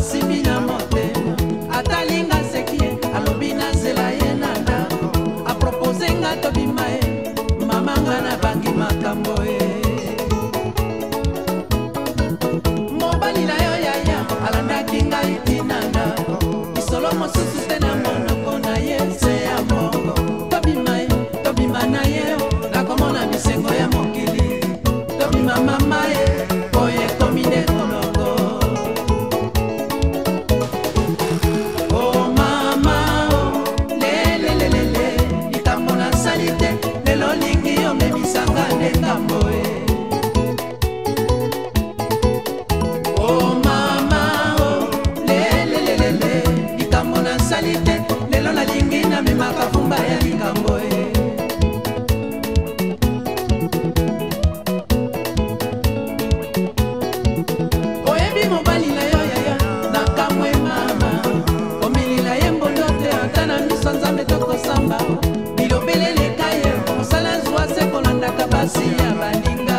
asimbi na motema atalinga seki alobi na zela ye na ndako apropose nga tobima ye mamanga na bangi makambo ye mobali na yo yaya alandaki ngai tina ndako isolo mosusu te na monoko na ye se ya mongo tobima na ye nakomona misengo ya mokili tobima mama ye oye komine kolongo oh mama oh lelelelele likambo na sali te lelo lingi yo memisanga nde ngambo ye oh mama oh lelelelele likambo na sali te lelo nalingi namemaka fumba ya likambo ye bilobeleleka ye mosala zwa se kolandaka basi ya baninga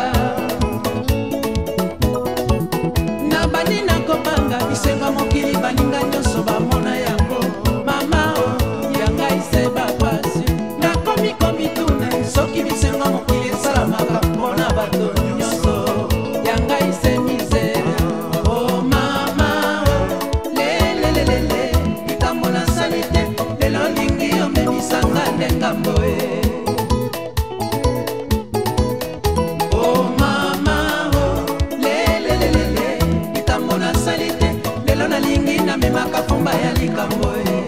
na bani na kobanga bisenga mokili baninga nyonso bamona yango mama o ya ngai se bakwasi nakomi komituna soki bisenga mokili esalamaka mpona bato nyonso ya ngai se misere o mama o lelelelele likambo nasali te lelo lingi yo memisanga nde ngambo ye oh mama oh lelelelele likambo nasali te lelo nalingi namemaka fumba ya likambo ye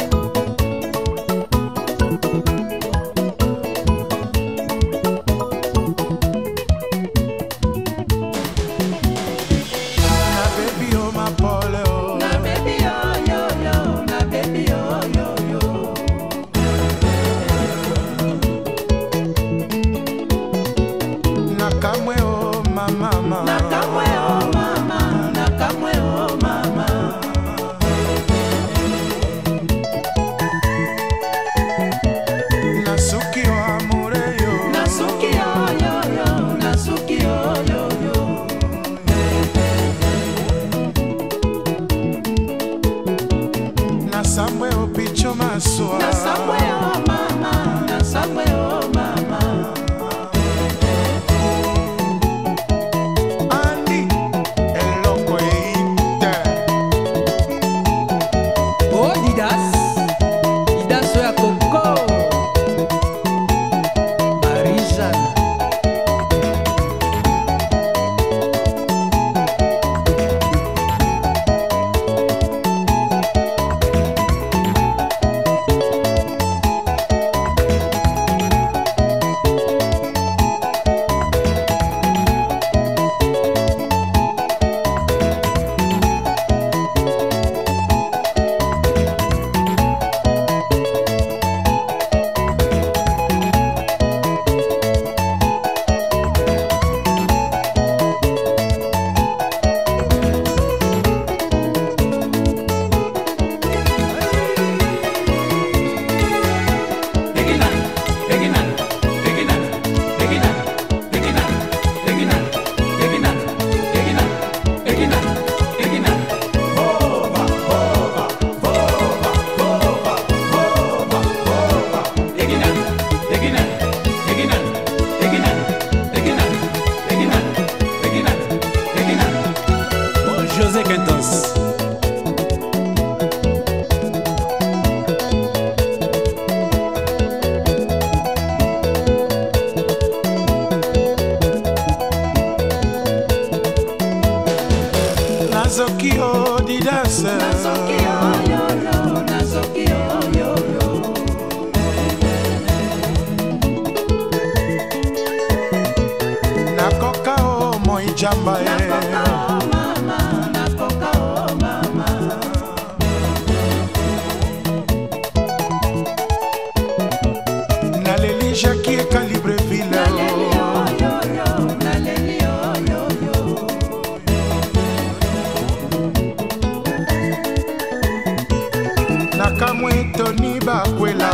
Nakamwe Tony Bakwela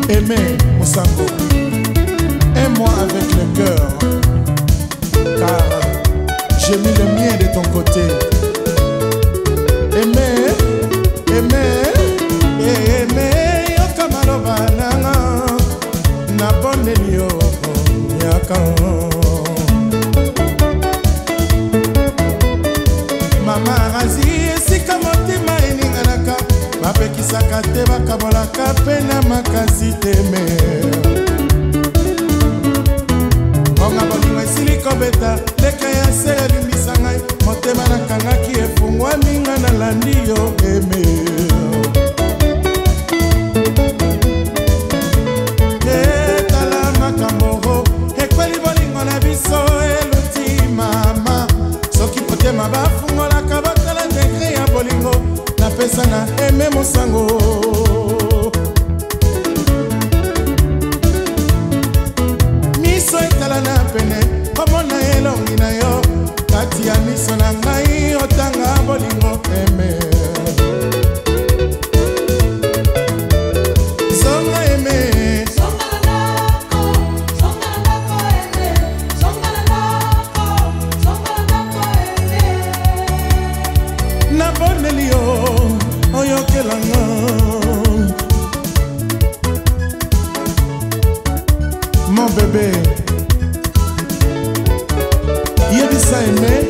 Aimer Mosango, aime-moi avec le cœur, car j'ai mis le mien de ton côté. Aimer, aimer, aimer, yoka maloba nanga, na bondeli yo yaka. Mama razi esika motema eninganaka, bapekisaka te bakabolaka pena makasi teme. Onga bolingo esili kobeta, leka ya se elimbisa ngai, motema nakangaki efungwami nga nalandi yo eme. Etala makambo ekweli bolingo na biso eluti mama, soki motema bafungolaka bakala dekre ya bolingo, napesa na Aimer Mosango. Miso etala na pene, komona elongi na yo, kati ya miso na ngai otanga bolingo Aimer. Songa Aimer, na bondeli yo oyokelanga. Mon bébé, yebisa Aimer,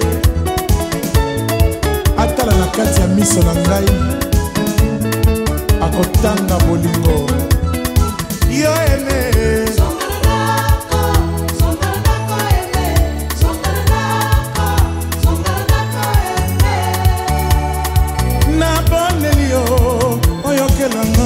atala na kati ya miso na ngai, akotanga bolingo yo Aimer. Na bondeli yo oyokelanga.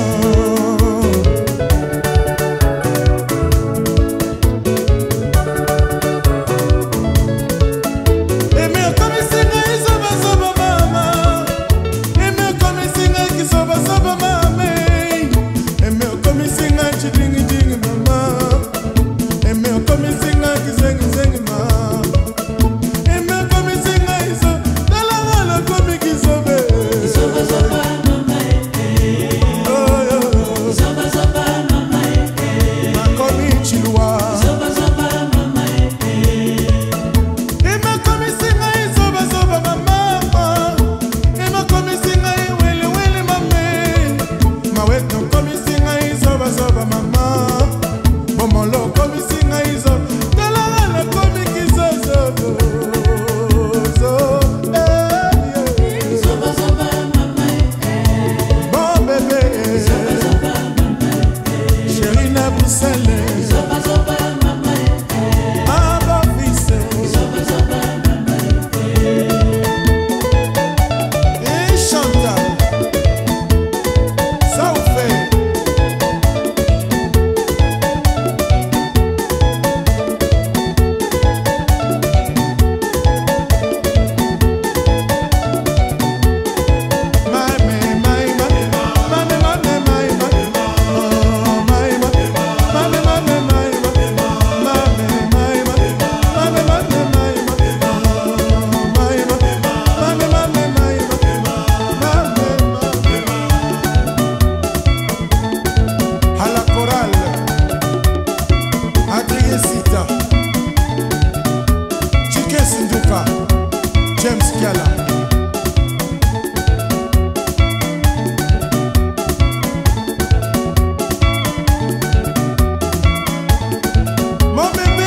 James Kiala. Mon bébé,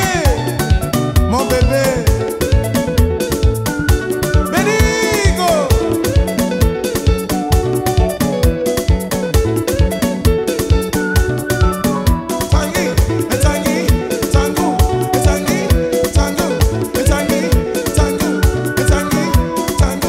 Benigo. Tangu.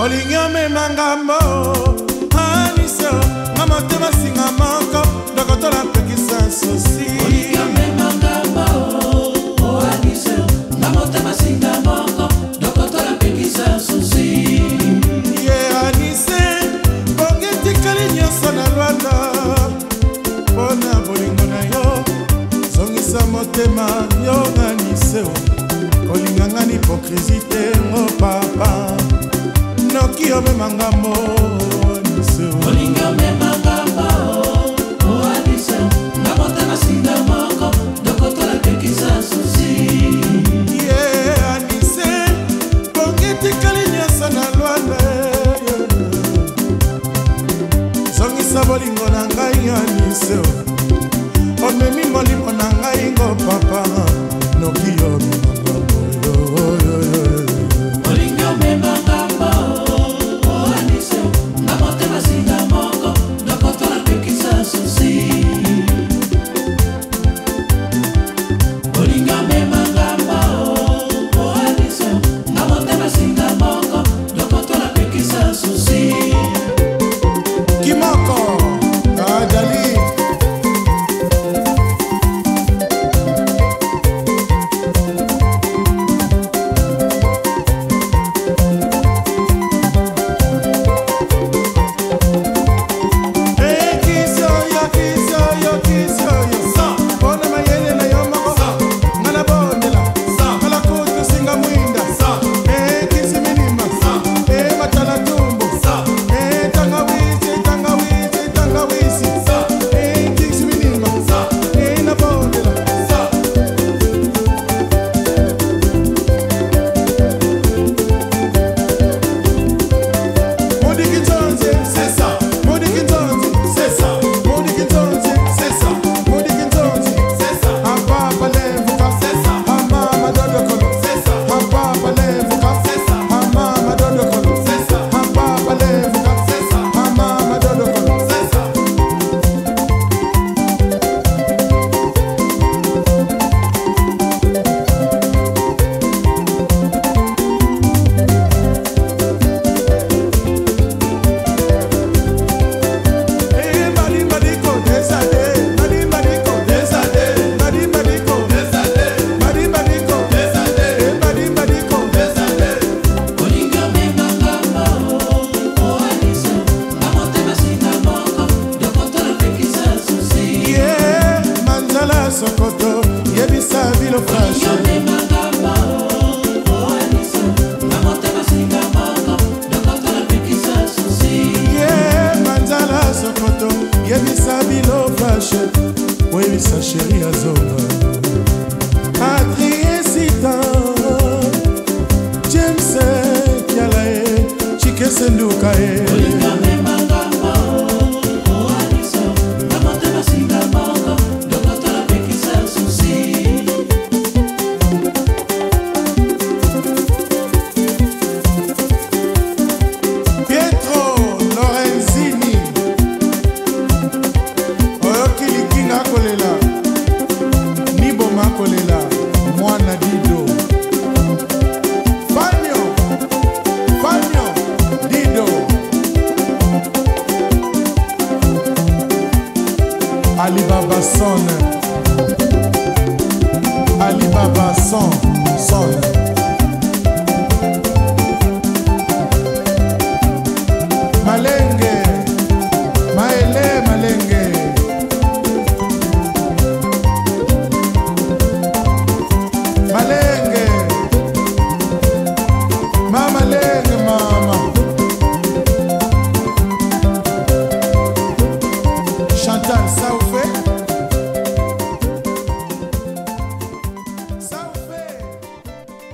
olingi omema ngambo aniso nga motema singa moko dokotola mpekisa susi olingi omema ngambo aniso nga motema singa moko dokotola mpekisa susi ye anise bonge tikali nyonso na lwanda mpona bolingo na yo zongisa motema yo anise olinganga ni hipokrisi te ngo papa noki omema ngambo olingi omema ngambo anise nga motema singa moko dokotola mpekisa susi ye anise bonge tikali nyonso na lwanda zongisa bolingo na ngai anise omemi molimo na ngai ngo papa noki omema ngambo olingi omema ngambo anise nga motema singa moko dokotola mpekisa susi olingi omema ngambo anise nga motema singa moko dokotola mpekisa susi Kimoko Adali Sokoto yebisa bilo fashe manzala Sokoto yebisa bilo fashe webisa sheri azonga Adriesita James Kyalae Chikesenduka Alibaba son Alibaba son Malenge Maele Malenge Malenge Mama Lenge mama Chantal Saoufé Saoufé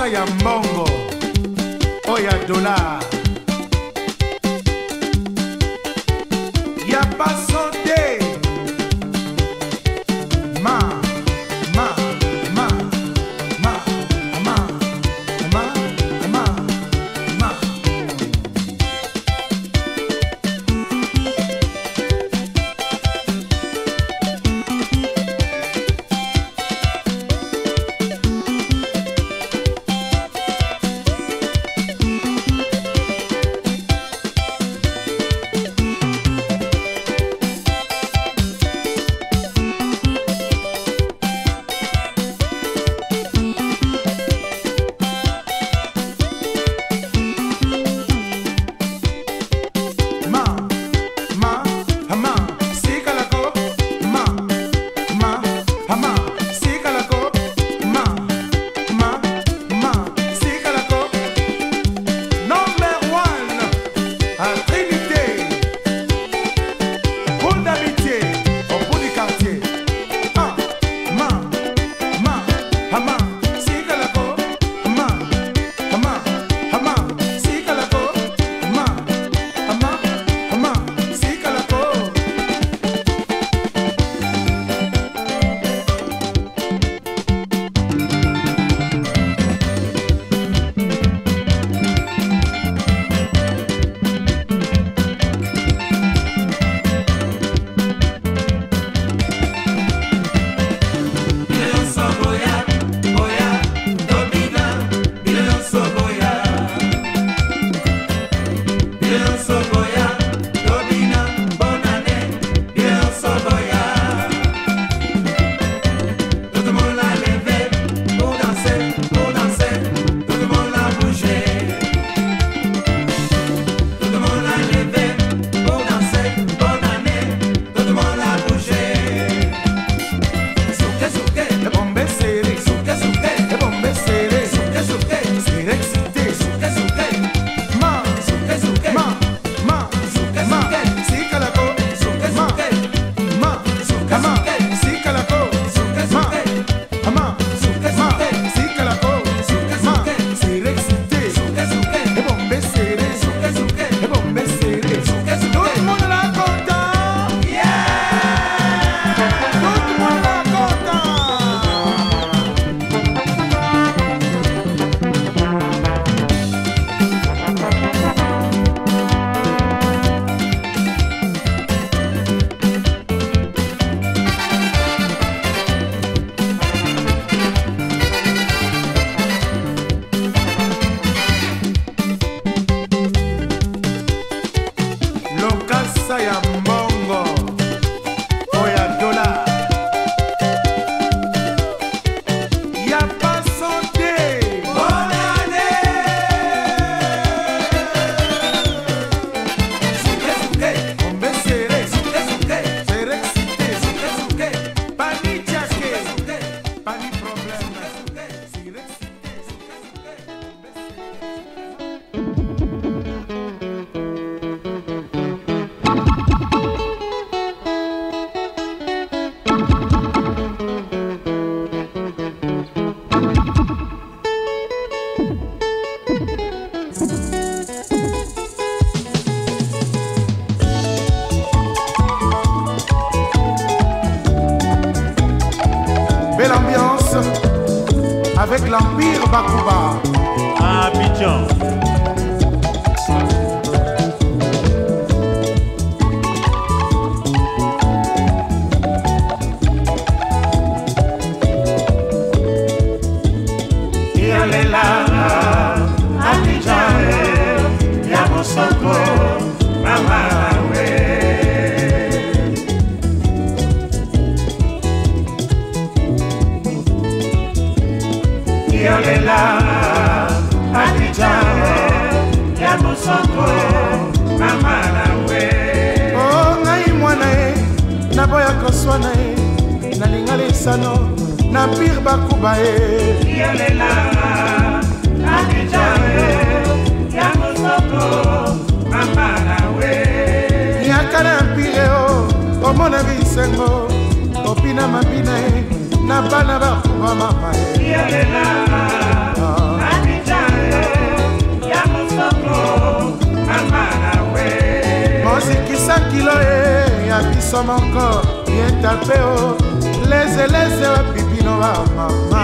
ya mbongo oya dollar ya pasonte ma Belle ambiance avec l'Empire Bakuba à Abidjan. naboya koswana e nalinga lisano na Empire Bakuba e yalela Abidjan ya mosoko mama we yakala Empire o omona bisengo opina mapina e na bana Bakuba mama e yalela stilo ya biso moko bien tapé o leze wa pipino wa mama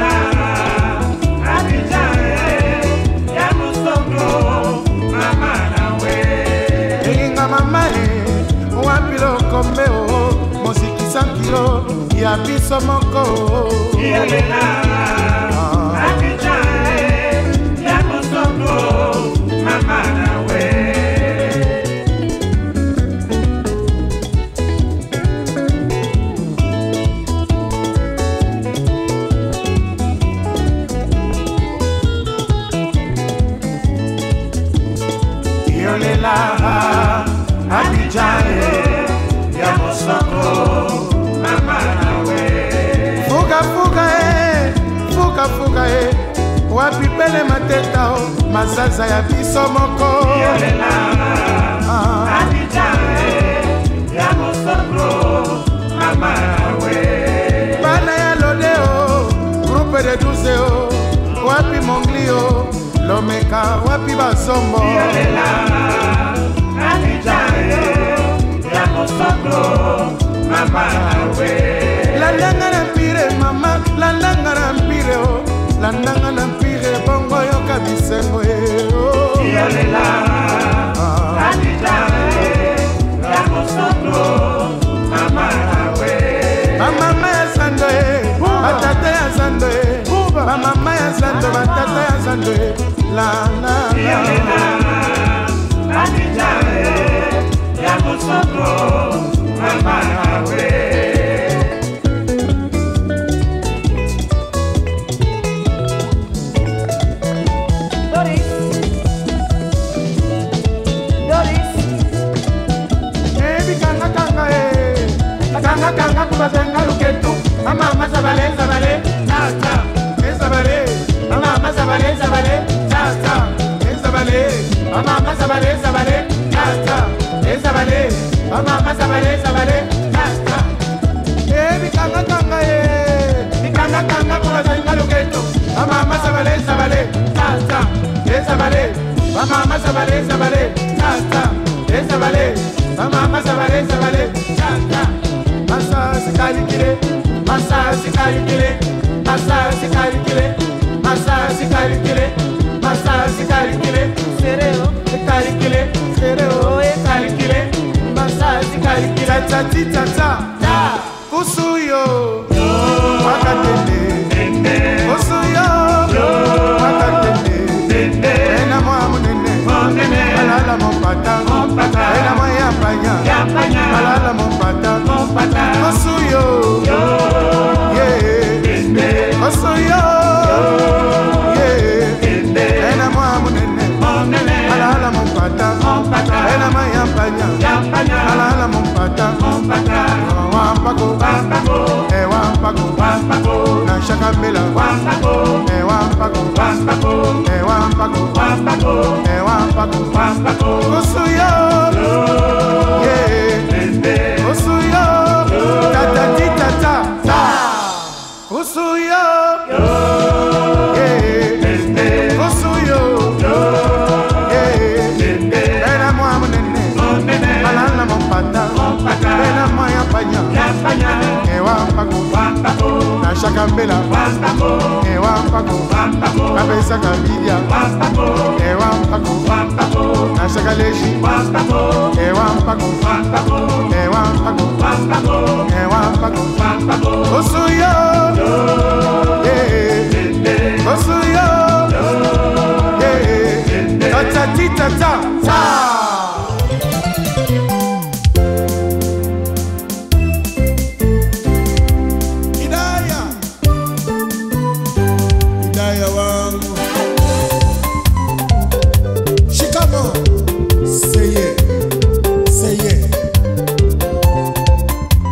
elinga mama wapilo kombe o mosiki 100 kilo ya biso moko Abidjan ya mosoko mama nawe fuka wapi pele mateta o mazaza ya biso moko Abidjan ya mosoko mama nawe bana ya lodeo groupe de 12 o wapi monglio lomeka wapi basombo landanga na mpire mama landanga na mpire o landanga na mpire bongo yoka bisengo bamama ya zando batata ya zando bamama ya zando batata ya zando Kanga kubazenga luketu mama sabale tata sabale mama sabale tata sabale mama sabale tata sabale mama sabale tata bikanga kubazenga luketu mama sabale tata sabale mama sabale tata sabale mama sabale tata Massa calcule, sereo, massage calcule, tata, kusuyo, wakatende, kusuyo, wakatende, ena mwamunene, alala mompata, ena mwayapanya, alala mompata, kusuyo, kusuyo, ena mwamunene, alala mompata, ena mwayapanya, alala mompata, wampako, na shakambela, wampako, kusuyo, kusuyo, tata, kusuyo, kusuyo, ena mwamunene, alala mompata, ena mwayapanya, wampako, na shakambela, wampako, kabesa kabidia, wampako, na shakaleshi, wampako, kusuyo, kusuyo, tata. Hidaya wangu shikamo, say yeah.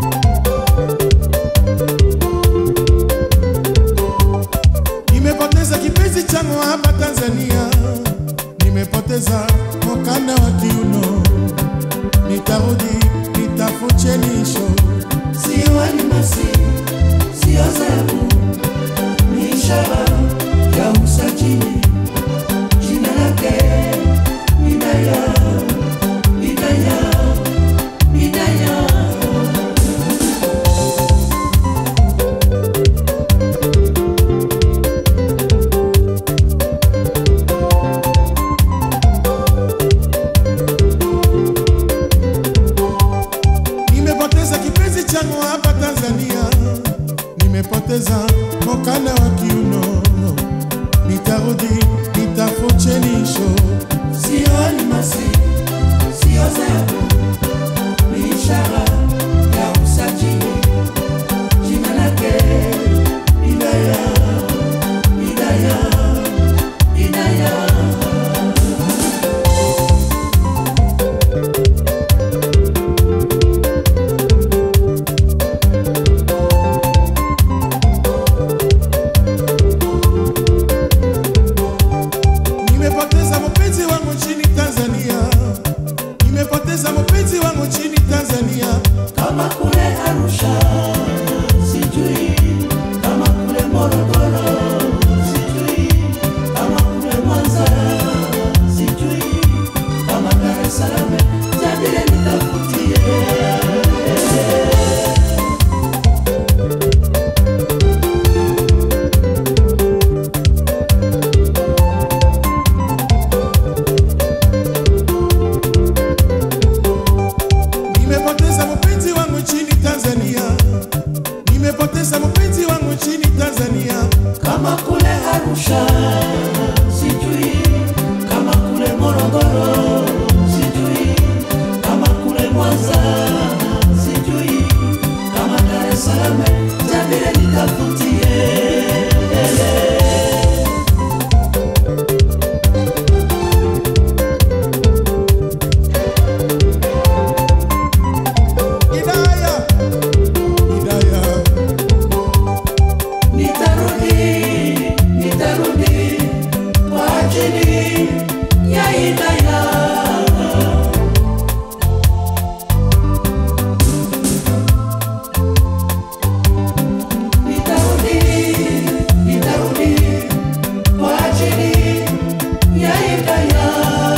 changu hapa Tanzania, nimepoteza mokanda wa kiuno, nitarudi nitafuchenisho, sio alimasi, sio zahabu, ni ishara ya usajili. Jina lake Hidaya, Hidaya, Hidaya. Nimepoteza mpenzi wangu nchini Tanzania, nimepoteza mpenzi wangu nchini Tanzania. Kama kule Arusha sijui, kama kule Morogoro sijui, kama kule Mwanza sijui, kama Dar es Salaam tabile nitafutie. Nimepoteza mpenzi wangu nchini Tanzania, nimepoteza mpenzi wangu nchini Tanzania. Kama kule Arusha sijui, kama kule Morogoro sijui, kama kule Mwanza sijui, kama Dar es Salaam tabile nitafutie. Nitarudi kwa ajili ya Hidaya. Nitarudi kwa ajili ya Hidaya.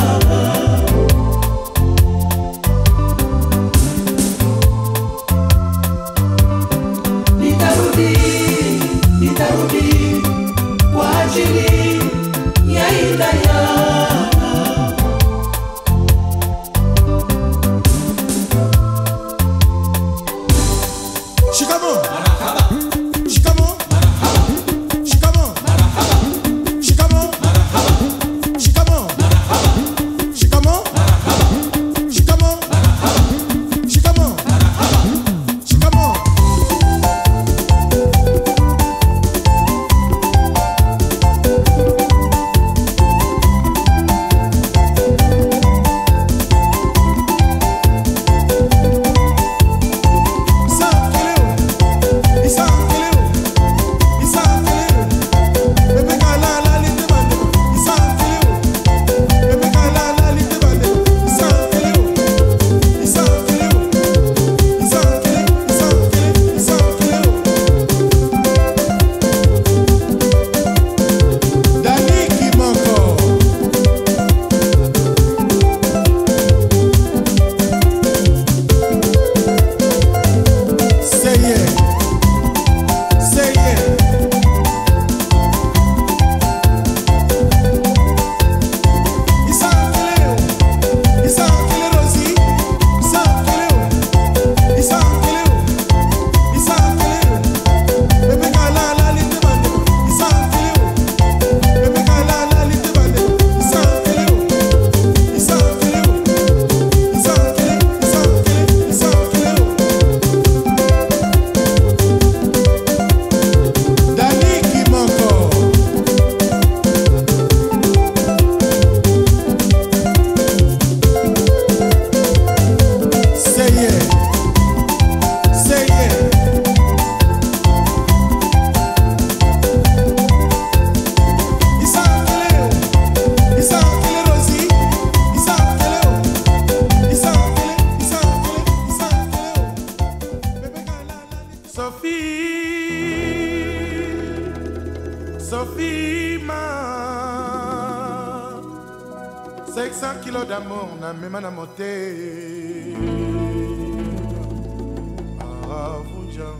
Nitarudi kwa ajili ya Hidaya. Shikamo, marhaba. Shikamo, marhaba. Shikamo, marhaba. Shikamo, marhaba. Shikamo, marhaba. Shikamo, marhaba. Shikamo, marhaba. Shikamo, marhaba. Shikamo. Sophie ma 500 kilos d'amour na mema na mote Avuja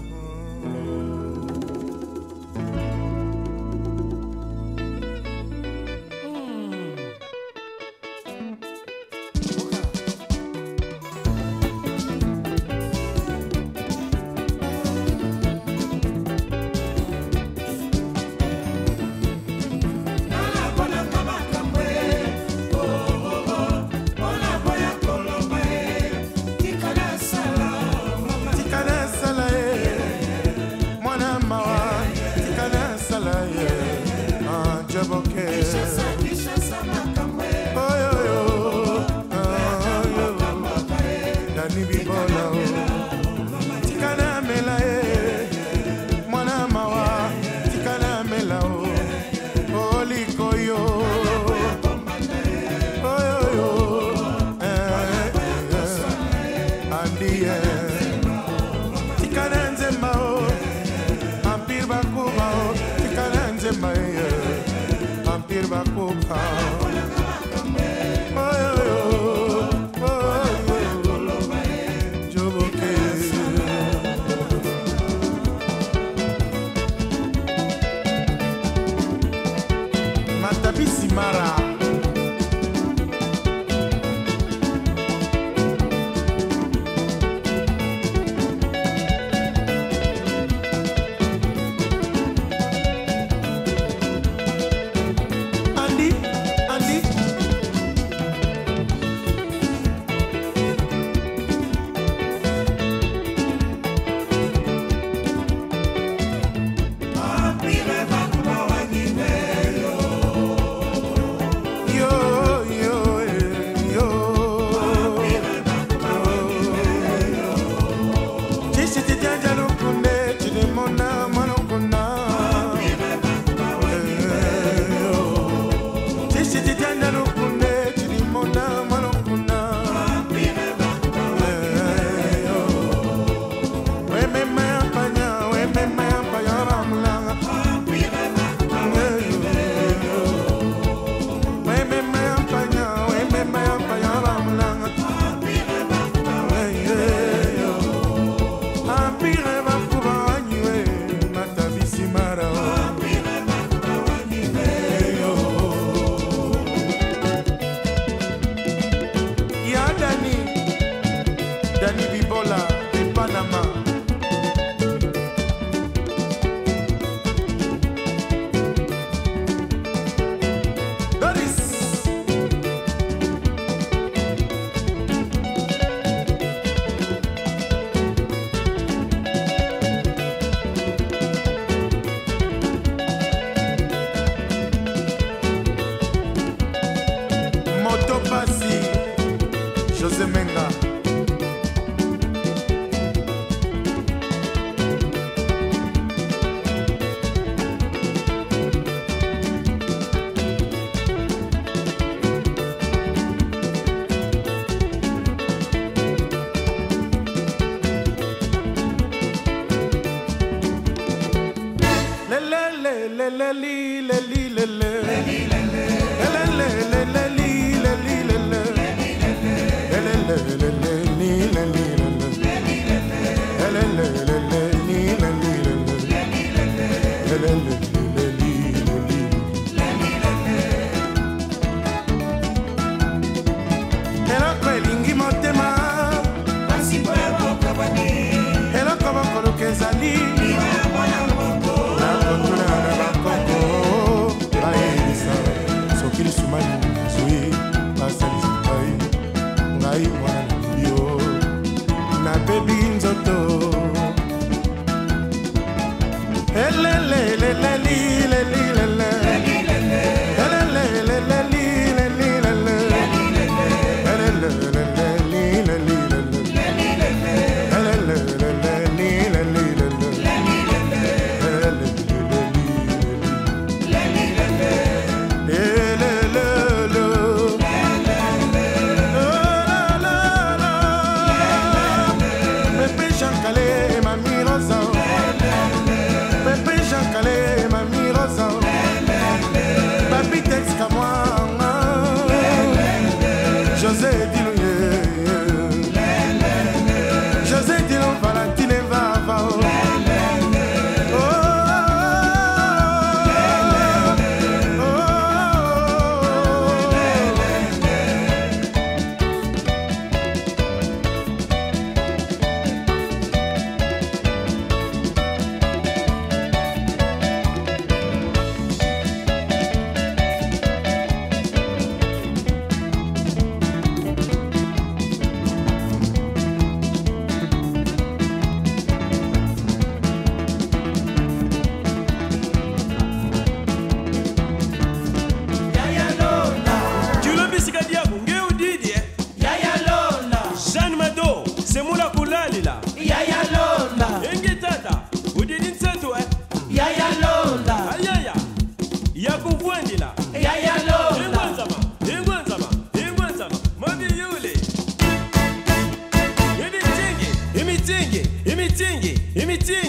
bakoka joboke Matabisi Mara Dani Bibola de Panama. Doris Motopasi José Menga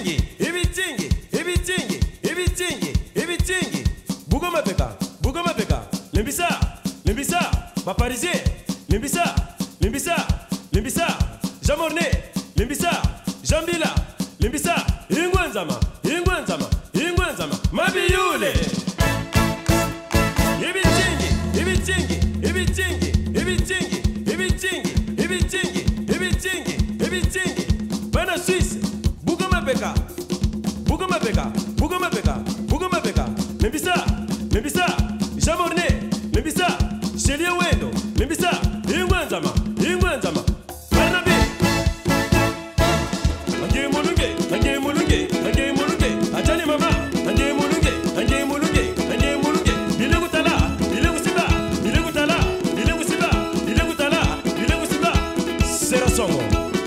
Bugo mapeka Limbisa, Limbisa, pas parisien, Limbisa, Limbisa, Limbisa, Jamorné, Limbisa, Jambila, Limbisa, Ingwanzama, Ingwanzama, Ingwanzama, Mabiyule. Ibichingi, Ibichingi, Ibichingi, Ibichingi, Ibichingi, Ibichingi, Ibichingi, Ibichingi, Bana Suisse, Bougamapeka, Bougamapeka, Bougamapeka, Bougamapeka, Limbisa, Limbisa, Jamorné, Limbisa, Shelia Wendo, Limbisa, Ingwanzama, Ingwanzama, Barnabe. Anje mulunge, anje mulunge, anje mulunge, ajani mama, anje mulunge, anje mulunge, anje mulunge, bilegutala, bilegusiba, bilegutala, bilegusiba, bilegutala, bilegusiba, sera songo.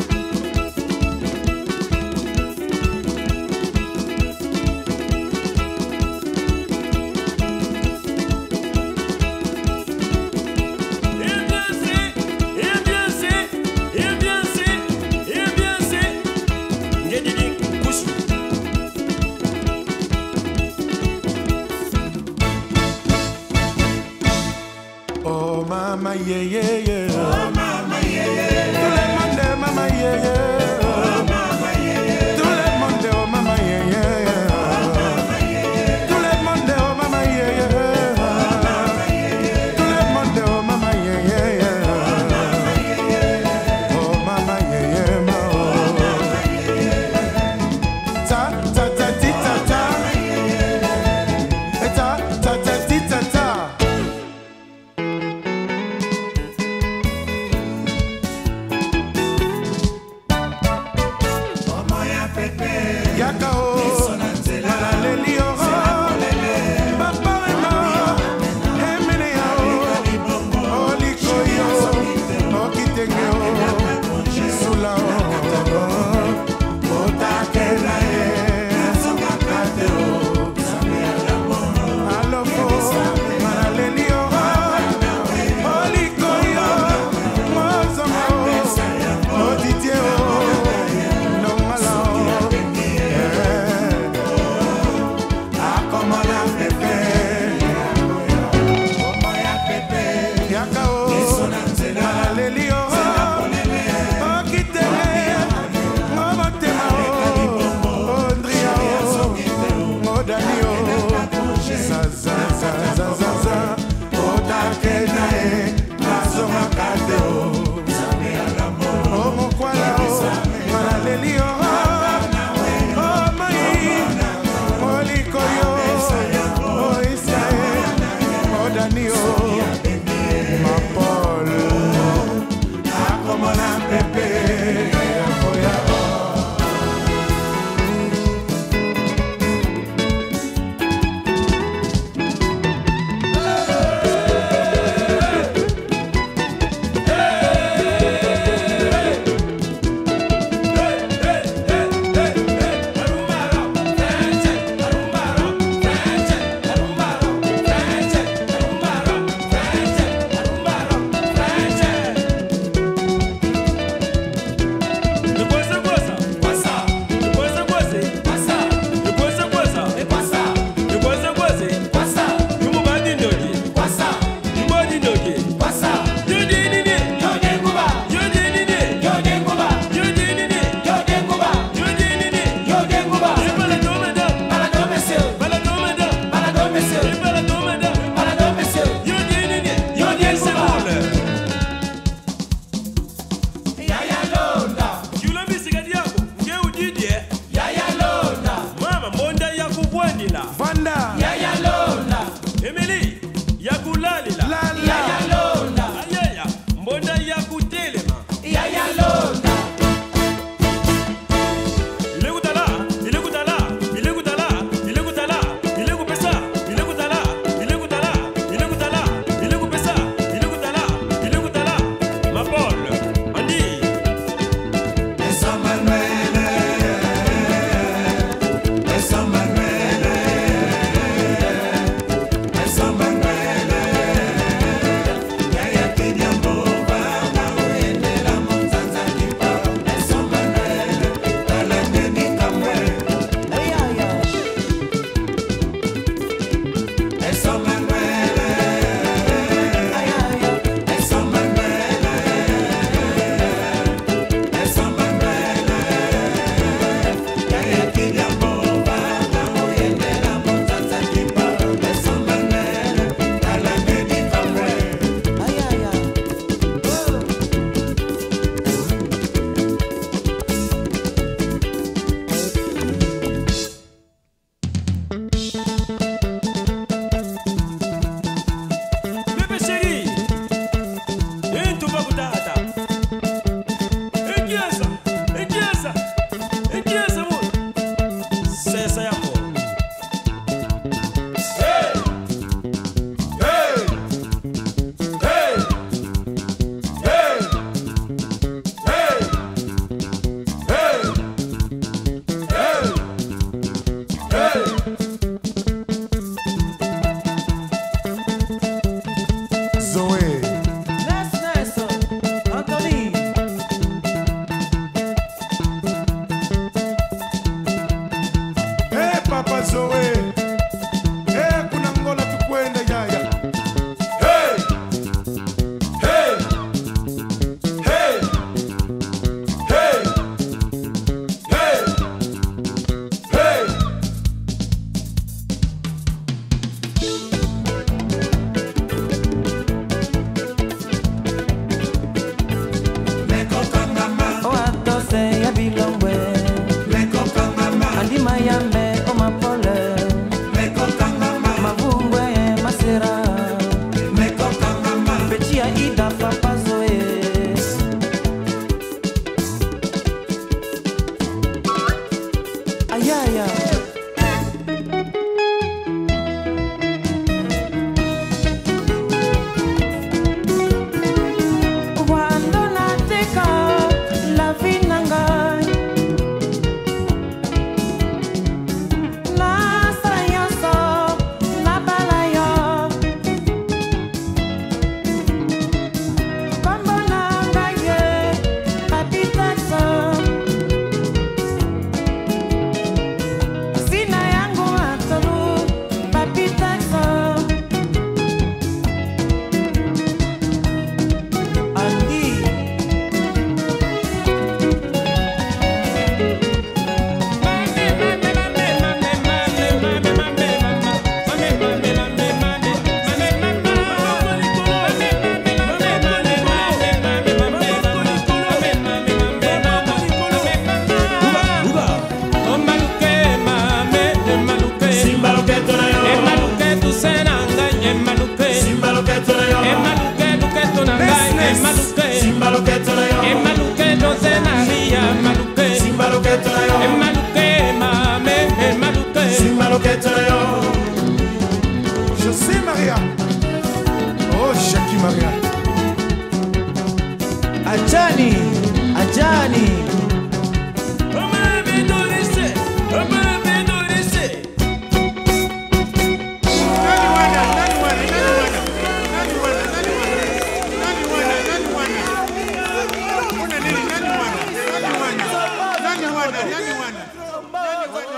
Oh mama yeah yeah yeah. Oh mama yeah yeah. Tout le monde mama yeah yeah. Oh mama yeah yeah. Tout le monde oh mama yeah yeah. Oh mama yeah yeah. Tout le monde oh mama yeah yeah. Oh mama yeah yeah. Tout le monde oh mama yeah yeah. Oh mama yeah yeah. Oh mama yeah yeah. Ta ta ta ti ta ta. Ta ta ta ti ta ta.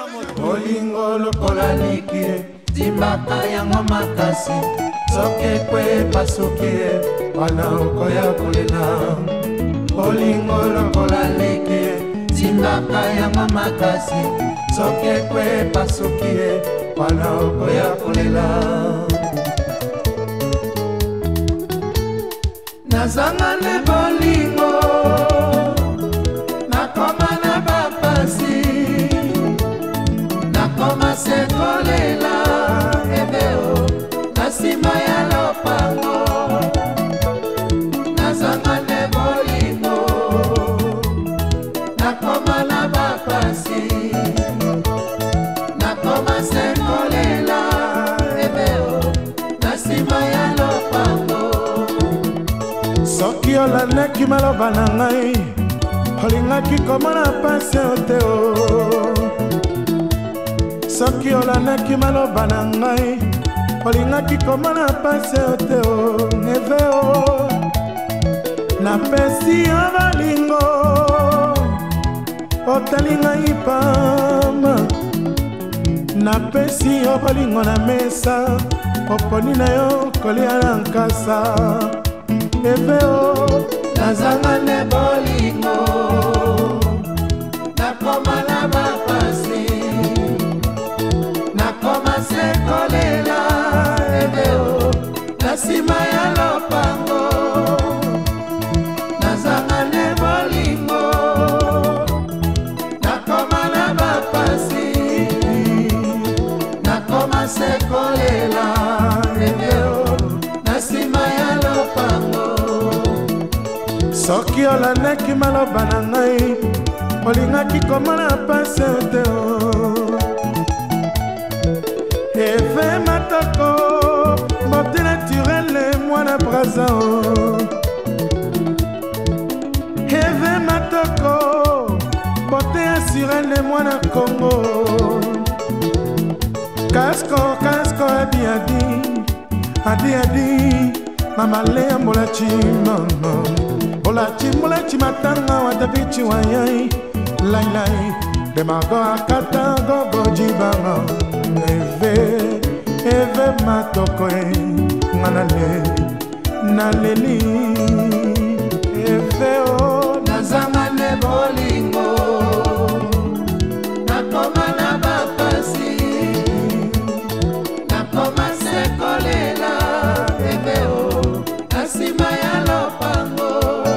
bolingo lokola likie timbaka yango makasi soki ekwepasuki wana okoya kolela bolingo lokola likie timbaka yango makasi soki ekwepasuki wana okoya kolela nazanga ne bolingo nakoma na bapasi nakoma sekolela ebeo na nsima ya lopango nazanga ne bolingo nakoma na bapasi nakoma sekolela ebeo na nsima ya lopango soki olandaki maloba na ngai olingaki komona pasi ote o soki olandaki maloba na ngai olingaki komona pasi ote o eve o napesi yo bolingo otali ngai pamba napesi yo bolingo na mesa oponi na yo kolia na nkasa eveo nazanga ne bolingo nakoma na bapasi nakoma sekolela eveo na nsima ya lopango nazanga ne bolingo nakoma na bapasi nakoma sekolela eveo na nsima ya lopango soki olandaki maloba na ngai olingaki komona pasi te o eve matoko bote naturele mwana braza o eve matoko bote assurele mwana kongo kasko adi mama lea mbolachi mama Mulachi matanga watapichi wayai Lailai Demago akata gogo jibanga Eve matoko Naleli Eve o nazanga ne bolingo nakoma na bapasi nakoma sekolela eve o na nsima ya lopango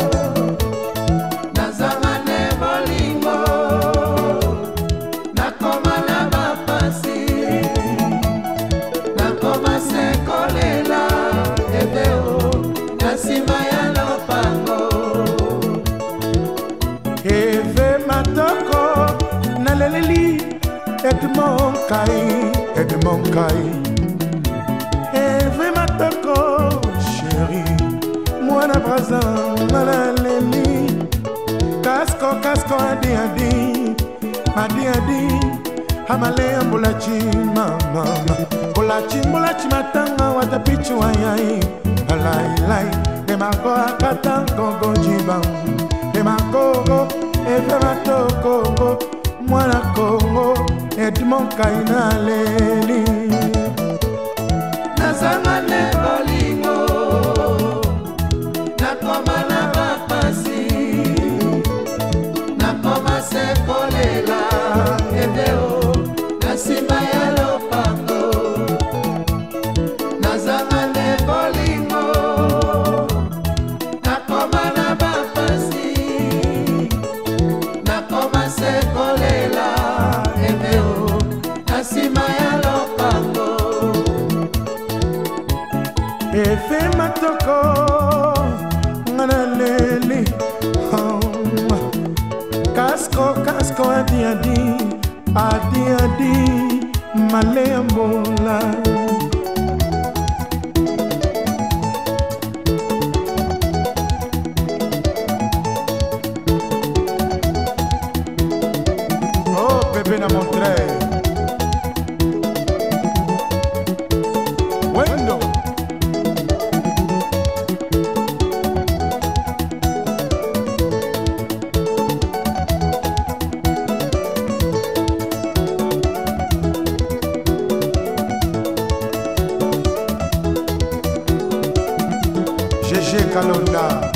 Edmond Kai Eve matoko chéri mwana braza malaleli kasko adi amale mbulachi mama mbulachi matanga watapichi wayai lai demago akata gogo jibang demagogo eve matoko mwana kongo Edmond Kaina leli nazanga ne bolingo nakoma na bapasi nakoma sekolela eveo na nsima ya lopango nazanga ne bolingo nakoma na bapasi nakoma sekolela eveo na nsima ya lopango efe matoko nganaleli kasko adi malembola oh bébé na montré wendo Kalonda.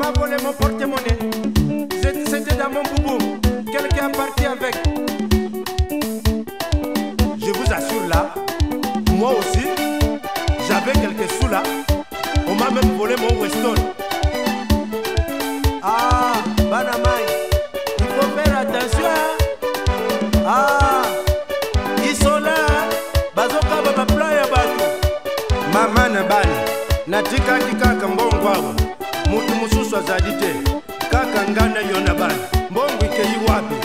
m'a volé mon porte-monnaie. C'était dans mon boubou. Quelqu'un est parti avec. Je vous assure là, moi aussi, j'avais quelques sous là. On m'a même volé mon Weston. Ah, Banamai, il faut faire attention. Ah, ils sont là. Bazoka baba playa batu. Mama na bani, natika kikaka mbongo wao. Mutu mususu azadi te. Kaka ngana yona bani. Mbongo ikeyi wapi?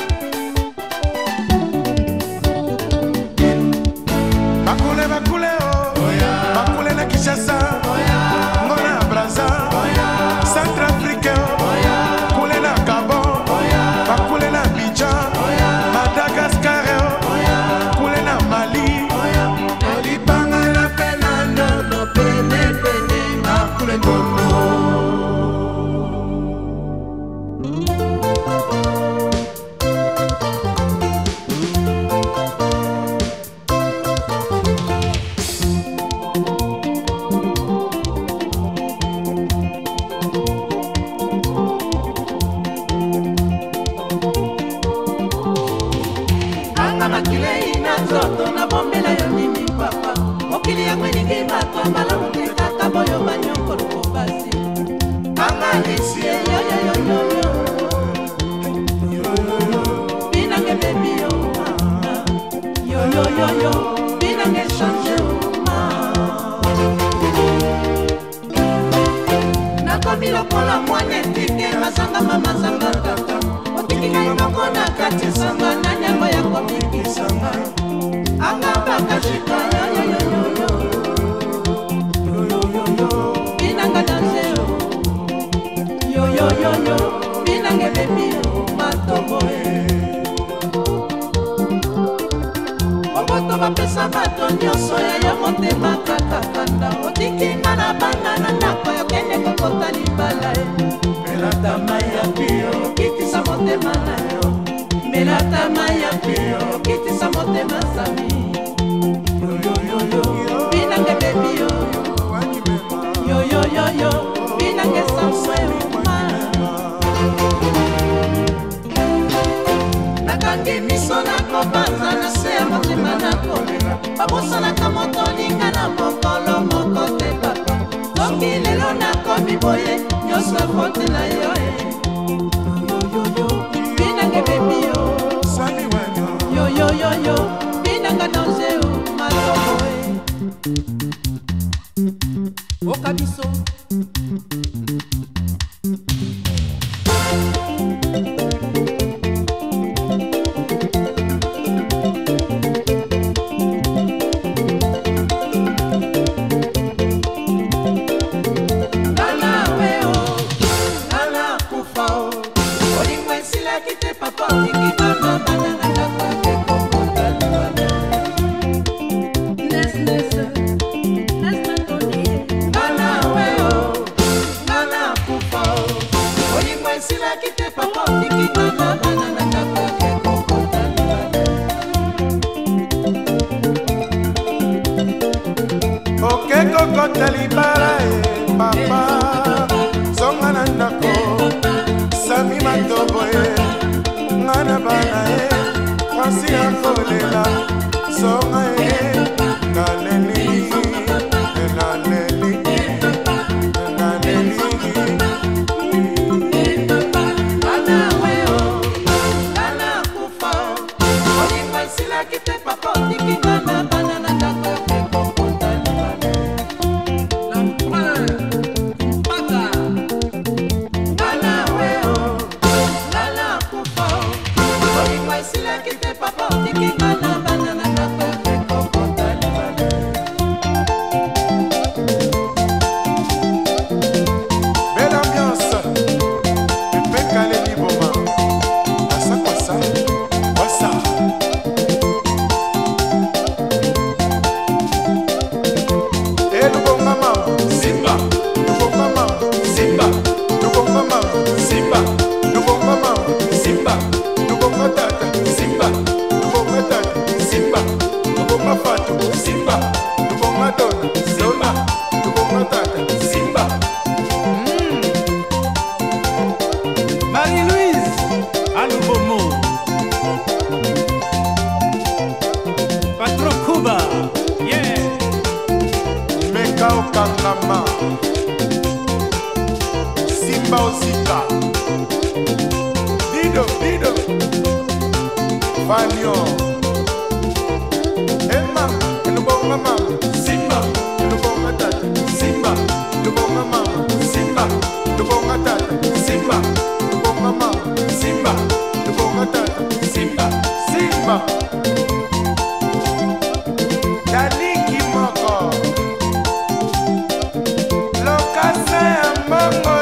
Bakule bakule oh, bakule na Kinshasa, ngona Brazza, Centrafrique, kule na Gabon, bakule na Abidjan, Madagascar, kule na Mali, libanga na penando no pene pene bakule ngoko. Nzoto na bombela yo nini papa mokili yango elingi bato malamu te kaka boyo banyoko lukobasi angalisi yoyoyoyoyo binange bebi yo yoyoyoyo binange change nakomi lokola mwana etike mazanga mamazanga kaka otiki ngai moko na kati sanga na nyambo ya komikisanga anga bakashika yoyoyoyo binanga danse yoyoyoyo binange bebi matoboe oboto bapesa bato nyonso ya yo motema kaka kanda otikinga na banga na ndako yokende kokota libala melata mai ya pio okitisa motema na yo melata mai ya pio okitisa motema sami yoyoyoyo binange bebi yoyoyoyo binange sanswe nakangi miso nakobanza na se ya motema nakolela babosanaka moto ninga na mokolo moko te papa soki lelo nakomi boye nyonso akotela yo yoyoyoyo binange bebi yoyoyoyo binanga danse matoboe okabiso Ana weo Simba Osika Dido Vanyo Emma Elubonga mama Simba Elubonga tata Simba Elubonga mama Simba Elubonga tata Simba Elubonga mama Simba Elubonga tata Simba Yaniki Moko Lokase Amongo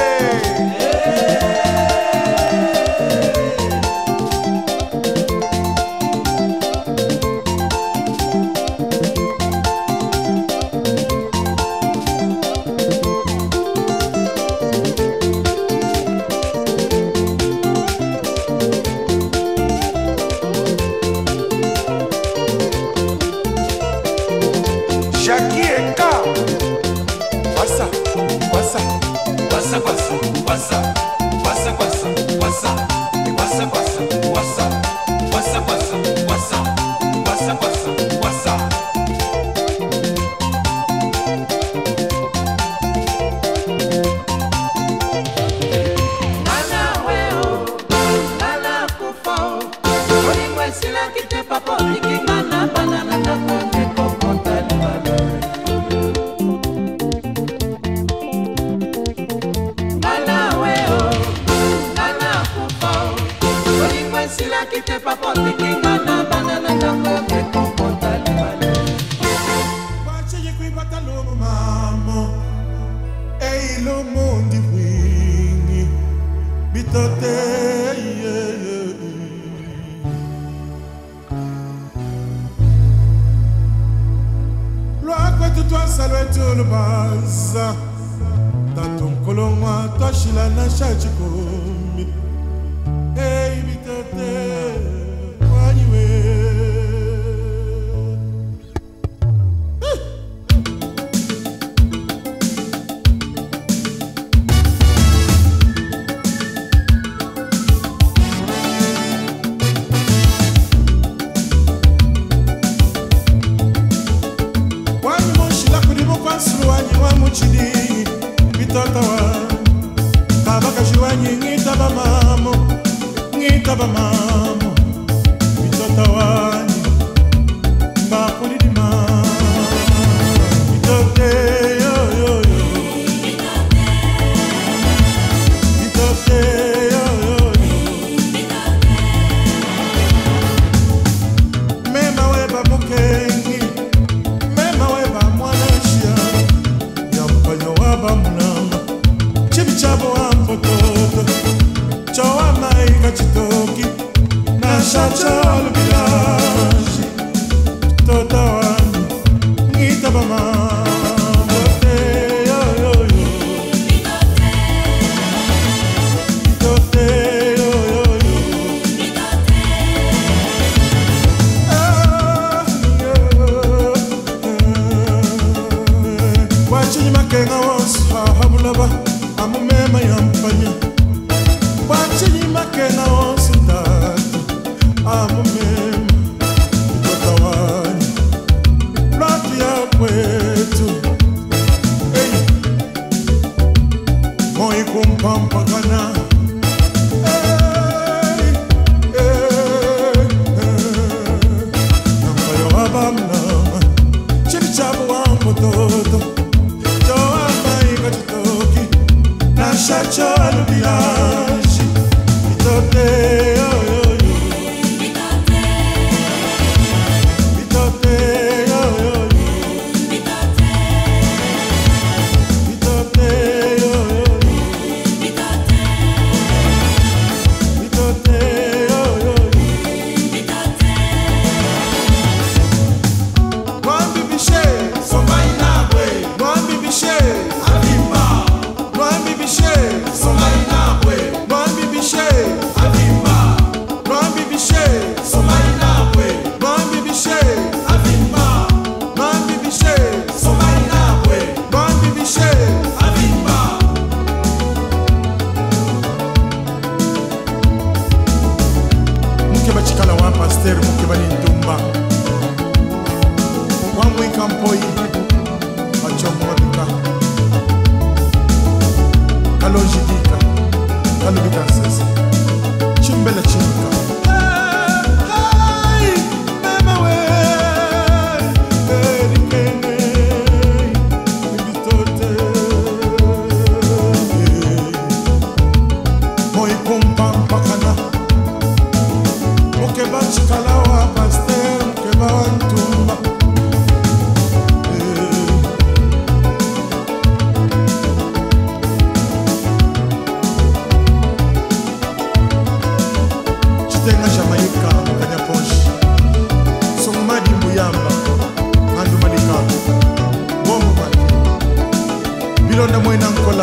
Kampoi, Achomodika, Kalojidika.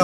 Lola.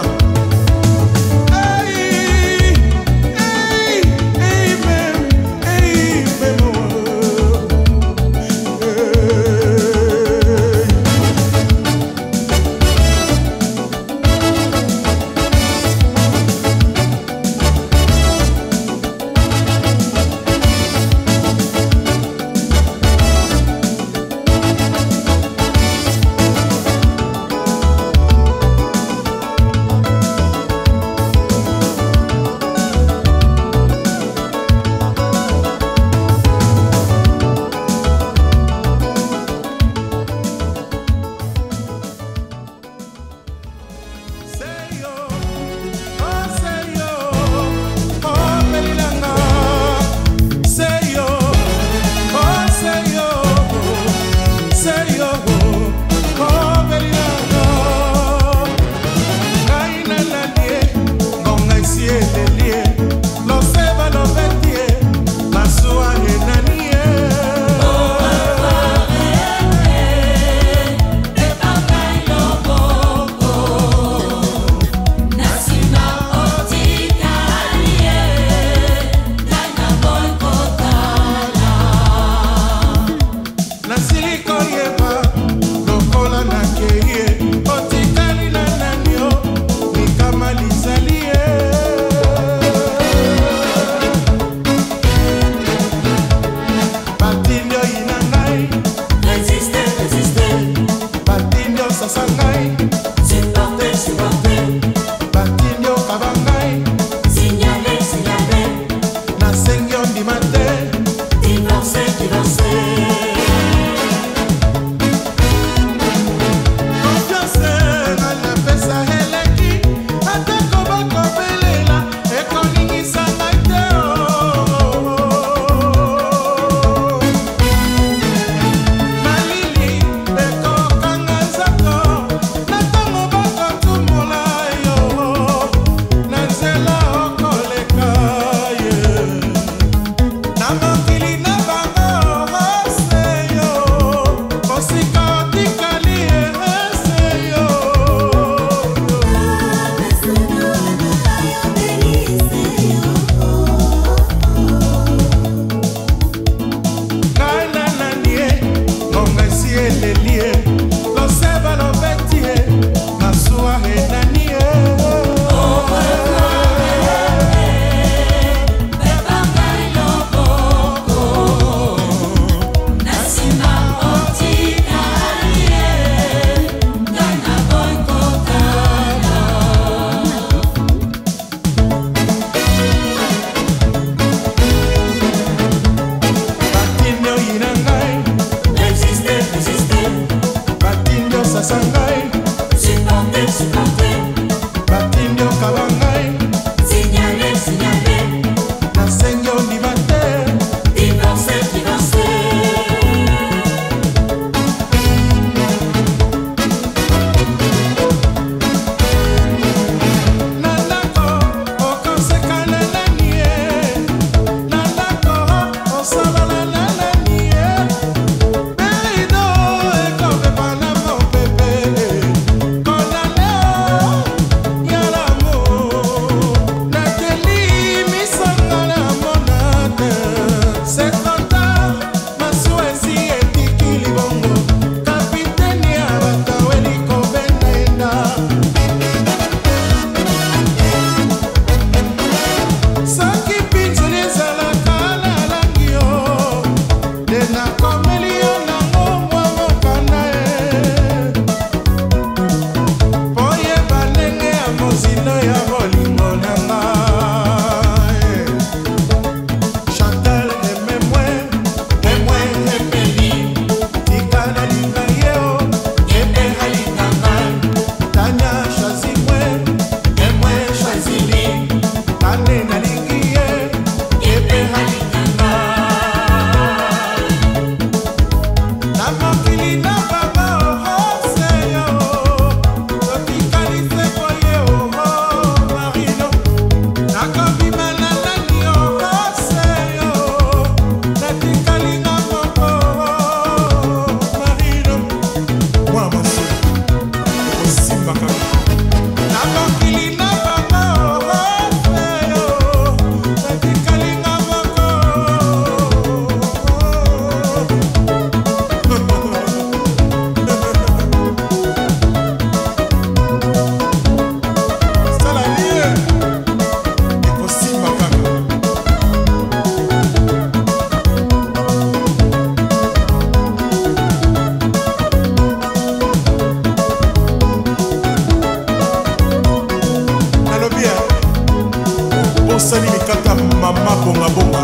obosani mikata mama bongabonga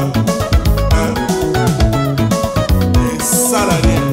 esala rien.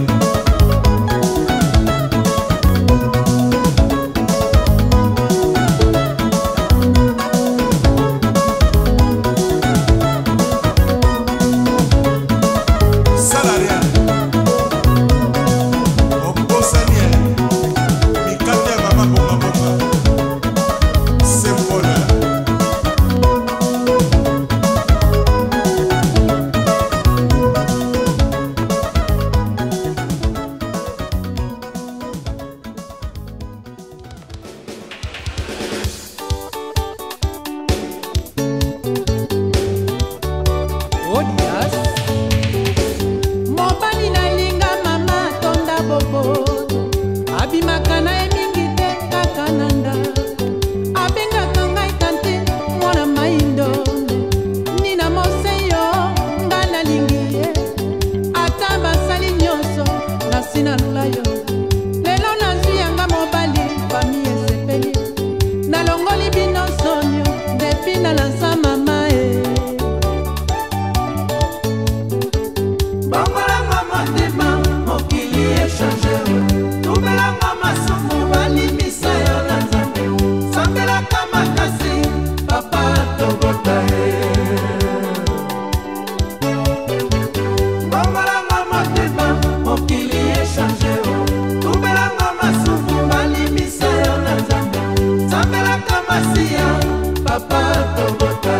Papa,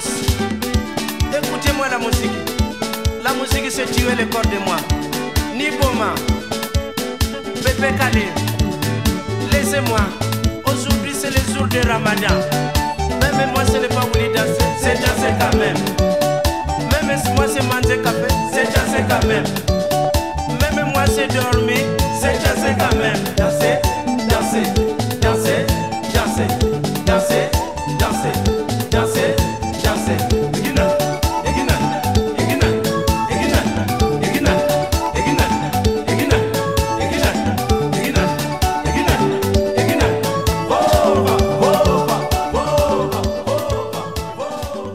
Amos. Écoutez-moi la musique. La musique se tuait le corps de moi. Niboma, Bébé Khalé. Laissez-moi. Aujourd'hui c'est le jour de Ramadan. Même moi ce n'est pas voulu danser, c'est danser quand même. Même si moi c'est manger café, c'est danser quand même. Même moi c'est dormir, c'est danser quand même. Danser, danser, danser, danser, danser, danser, danser, danser. Egina, egina, egina, egina, egina, egina, egina, egina, egina, egina, egina. Bova, bova, bova, bova, bova.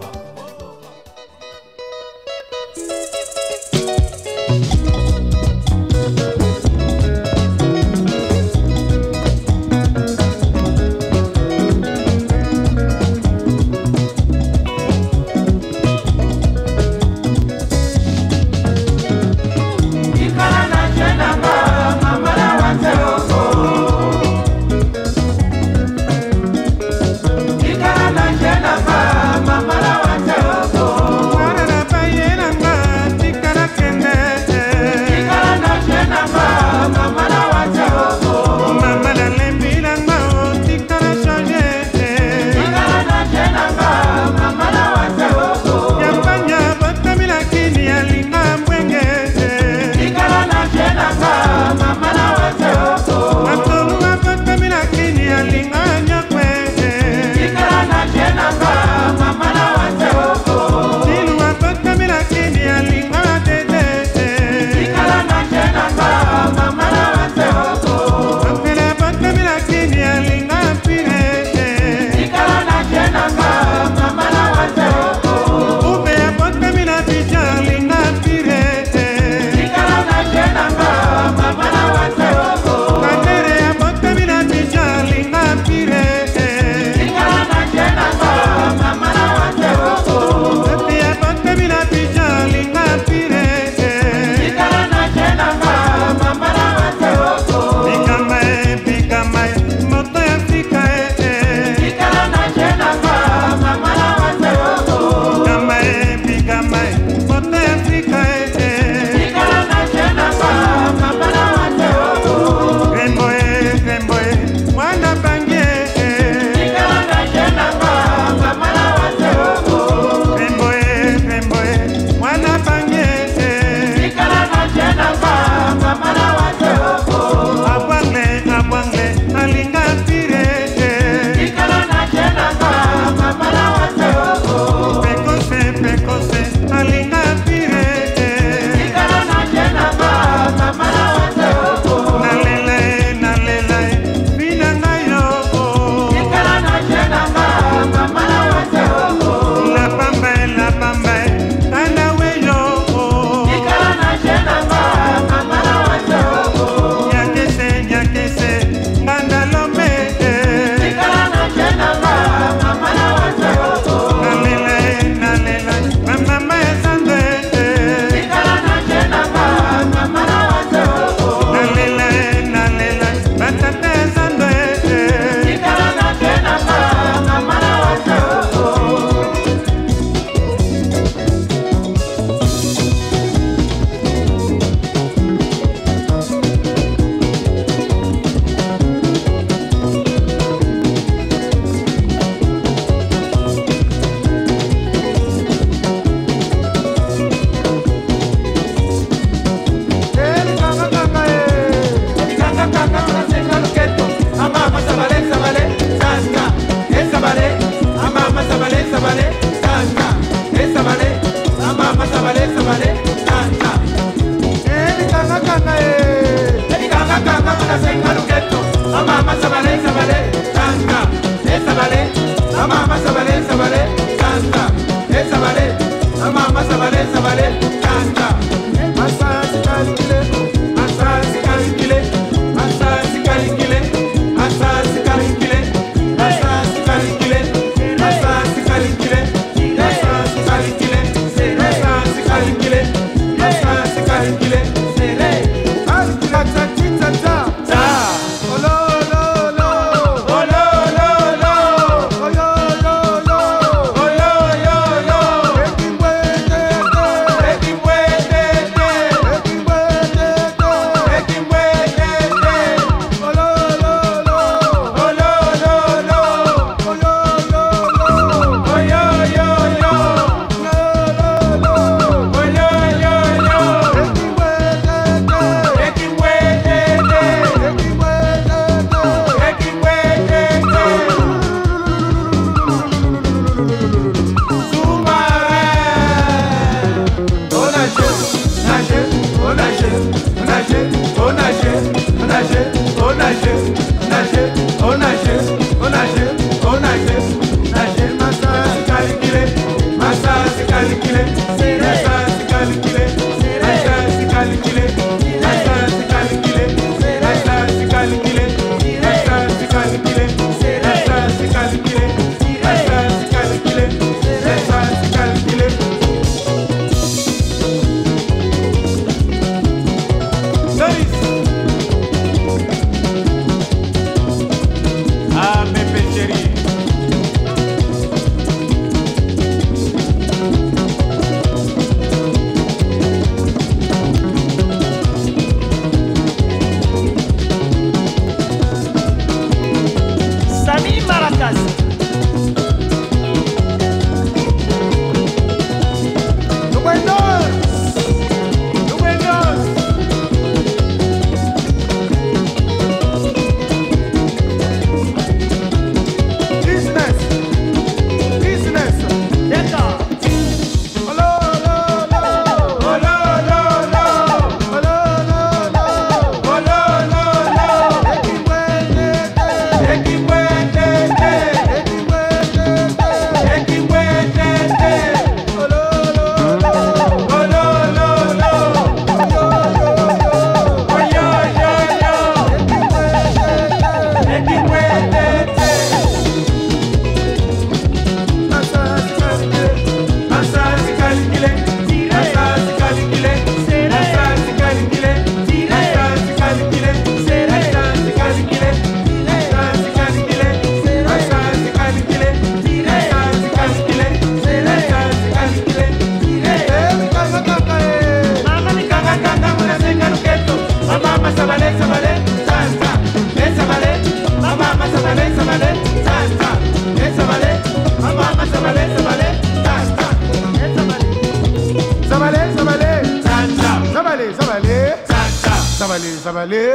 ça va aller.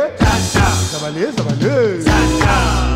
Ça va aller, ça va aller.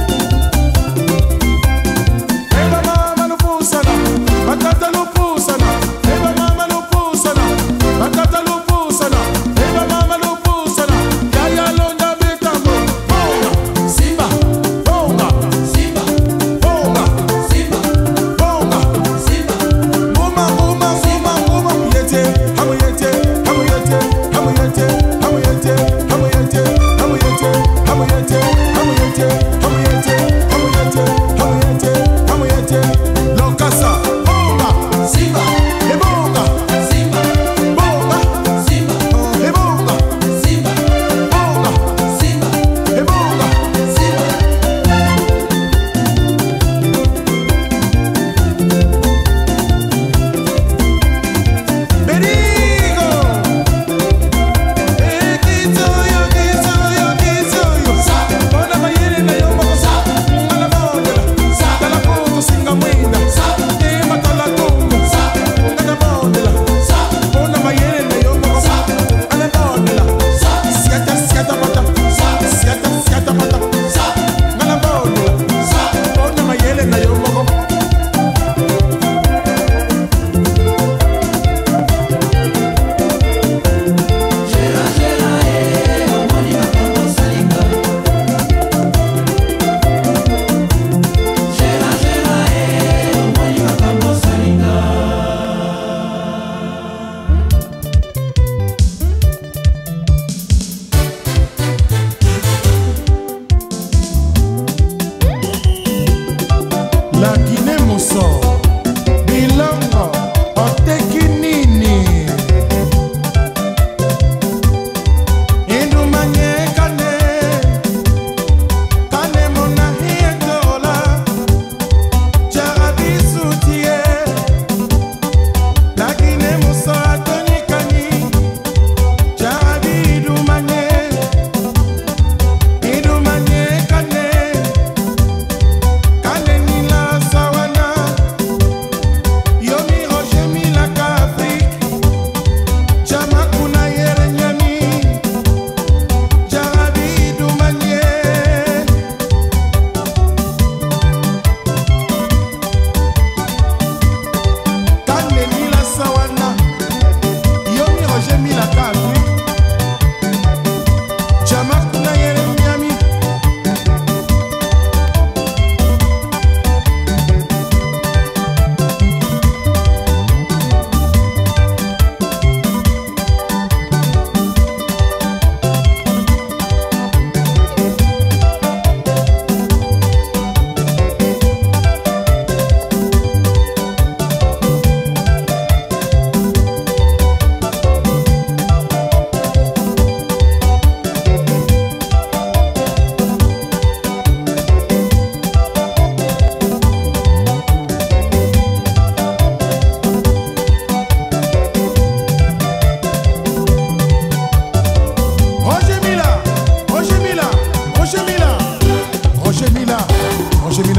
Sana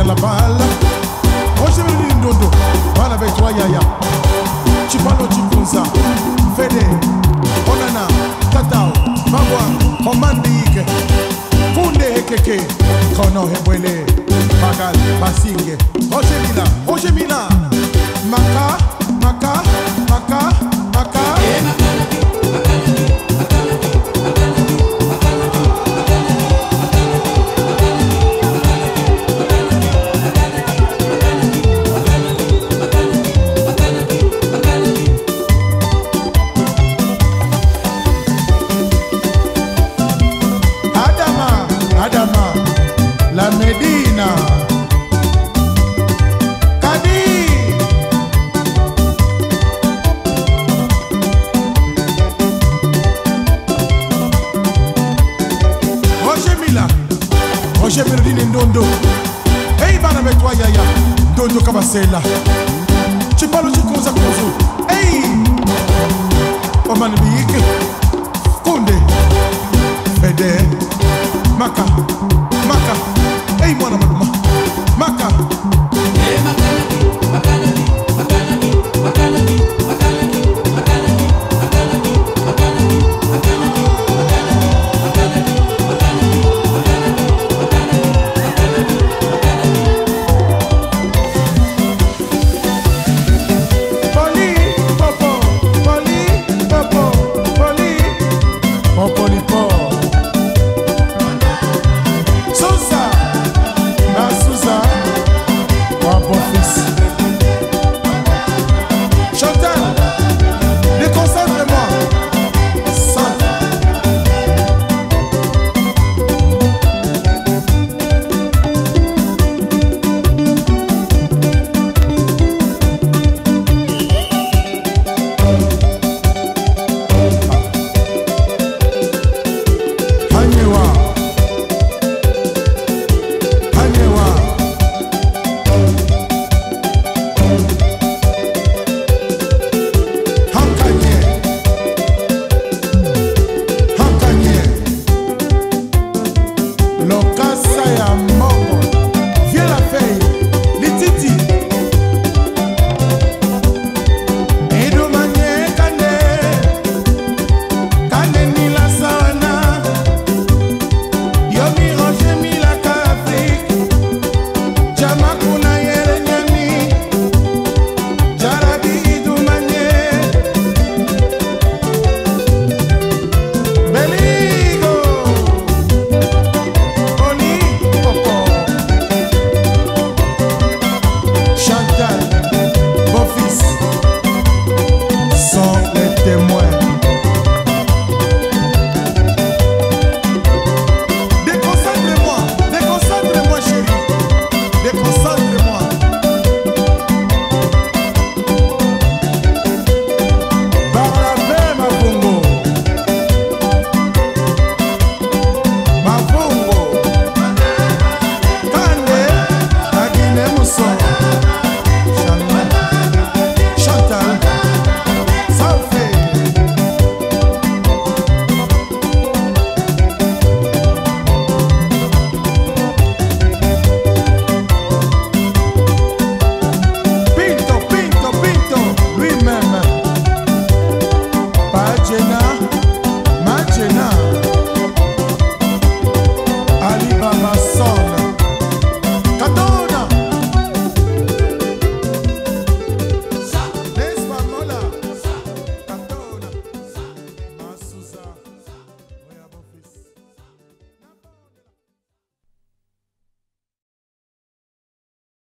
la balle. Roger Ndondo, voilà avec toi Yaya. Chipalo Chikunza, Fede, Onana, Tatao, Mabwa, Omandike, Kunde Hekeke, Kono Hebwele, Magal, Basinge, Roger Mila, Maka, Maka, Maka, Maka. Adama, la Medina, Kadi, Roger Mirdine Ndondo. Hey, bana avec toi Yaya, Ndondo Kabasela. Tu parles du Koza Kozo. Hey, Oman Biik, Kunde, Fede. Maka, hey, mwana